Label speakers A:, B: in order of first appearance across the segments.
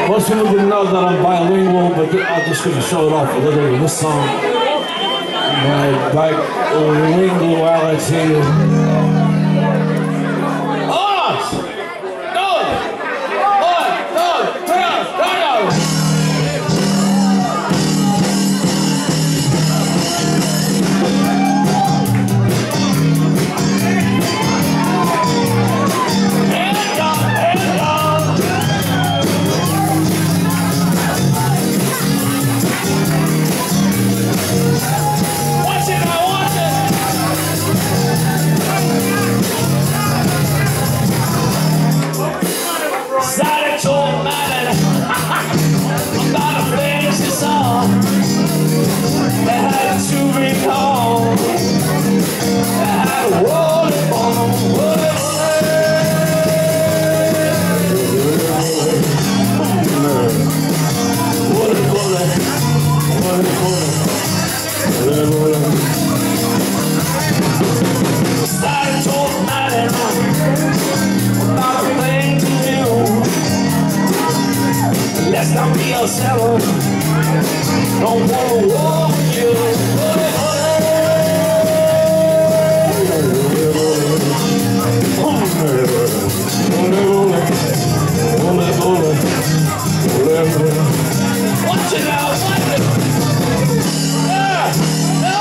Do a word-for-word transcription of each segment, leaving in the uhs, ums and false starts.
A: Most people didn't know that I'm bilingual, but I'm just going to show it off a little with this song. My bilinguality. Let's not be ourselves. Don't wanna walk with you. Watch it now, watch it. Yeah, no.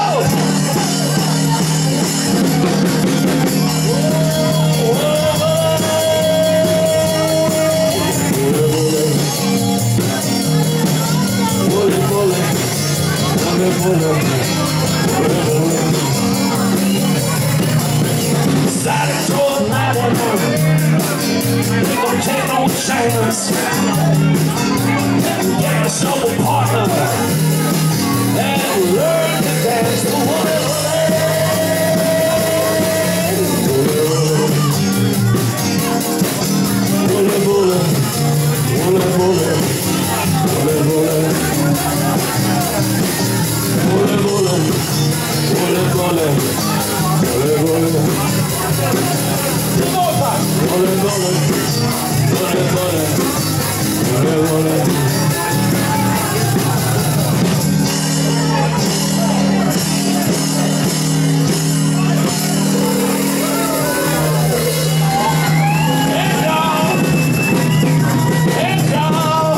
A: Decided to throw the night on her. We don't take no chance. Get yourself a partner and learn to dance the way. Bullet, bullet, bullet, bullet, bullet, bullet. Bullet, bullet, bullet, bullet, bullet, bullet. One more time. Bullet, bullet, bullet, bullet, bullet, bullet. Head down, head down.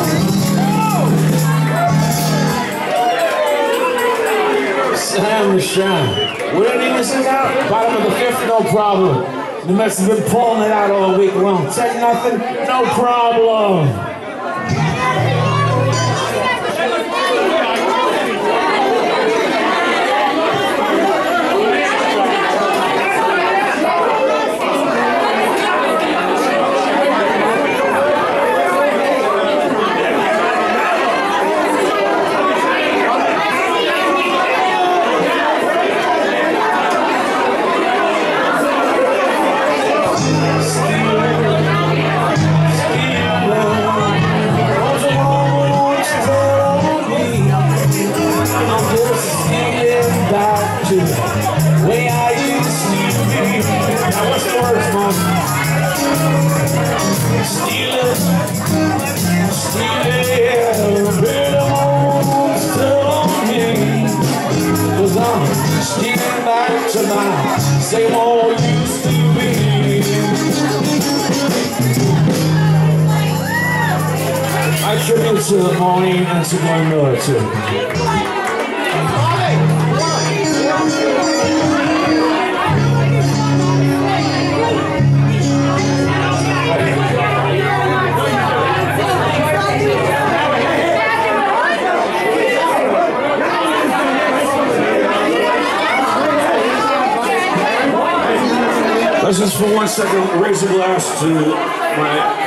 A: Sam the Shine. What did he listen out? Bottom of the fifth, no problem. The mess has been pulling it out all week long. Take nothing, no problem. Way I used to be. Now what's the words, Mom? Steal it, steal it, bit of home still on me. Cause I'm stealing back to my same old used to be. I tribute to Maureen and to Glenn Miller too. Let's just for one second raise a glass to my